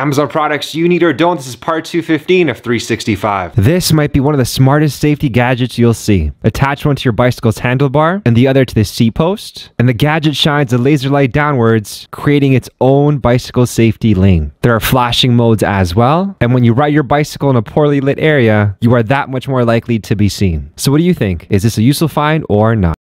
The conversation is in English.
Amazon products you need or don't. This is part 215 of 365. This might be one of the smartest safety gadgets you'll see. Attach one to your bicycle's handlebar and the other to the seat post, and the gadget shines a laser light downwards, creating its own bicycle safety lane. There are flashing modes as well, and when you ride your bicycle in a poorly lit area, you are that much more likely to be seen. So what do you think? Is this a useful find or not?